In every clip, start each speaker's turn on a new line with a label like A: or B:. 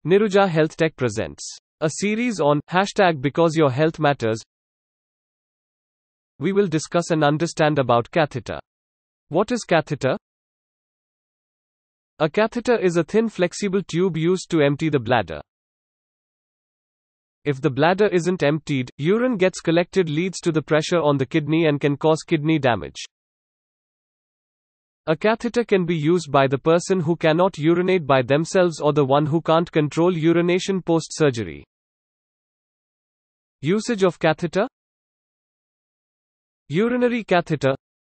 A: Niruja Health Tech presents a series on #BecauseYourHealthMatters. We will discuss and understand about catheter. What is catheter? A catheter is a thin flexible tube used to empty the bladder. If the bladder isn't emptied, urine gets collected, leads to the pressure on the kidney and can cause kidney damage. A catheter can be used by the person who cannot urinate by themselves or the one who can't control urination post-surgery. Usage of catheter. Urinary catheter.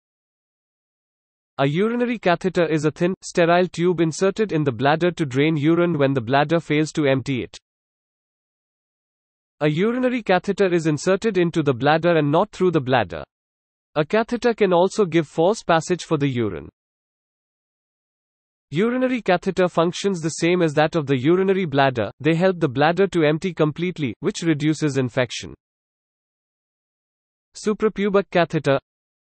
A: A urinary catheter is a thin, sterile tube inserted in the bladder to drain urine when the bladder fails to empty it. A urinary catheter is inserted into the bladder and not through the bladder. A catheter can also give false passage for the urine. Urinary catheter functions the same as that of the urinary bladder. They help the bladder to empty completely, which reduces infection. Suprapubic catheter.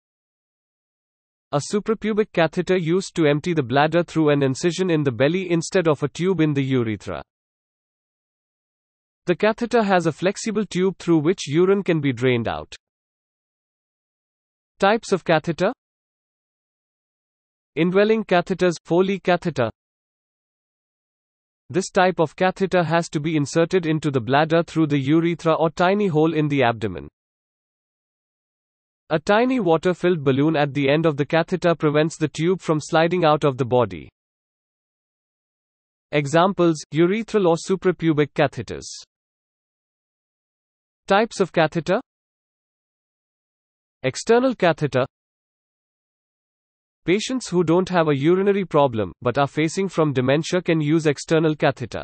A: A suprapubic catheter used to empty the bladder through an incision in the belly instead of a tube in the urethra. The catheter has a flexible tube through which urine can be drained out. Types of catheter. Indwelling catheters, Foley catheter. This type of catheter has to be inserted into the bladder through the urethra or tiny hole in the abdomen. A tiny water-filled balloon at the end of the catheter prevents the tube from sliding out of the body. Examples: urethral or suprapubic catheters. Types of catheter. External catheter. Patients who don't have a urinary problem, but are facing from dementia can use external catheter.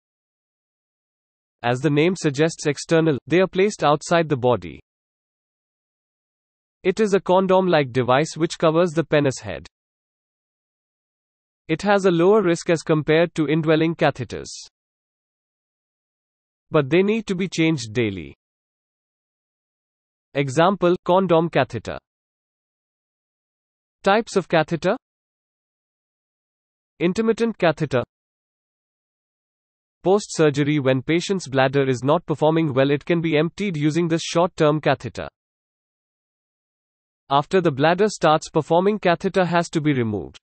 A: As the name suggests, external, they are placed outside the body. It is a condom-like device which covers the penis head. It has a lower risk as compared to indwelling catheters, but they need to be changed daily. Example: condom catheter. Types of catheter. Intermittent catheter. Post-surgery, when patient's bladder is not performing well, it can be emptied using this short-term catheter. After the bladder starts performing, catheter has to be removed.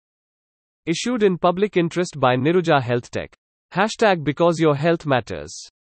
A: Issued in public interest by Niruja Health Tech. #BecauseYourHealthMatters.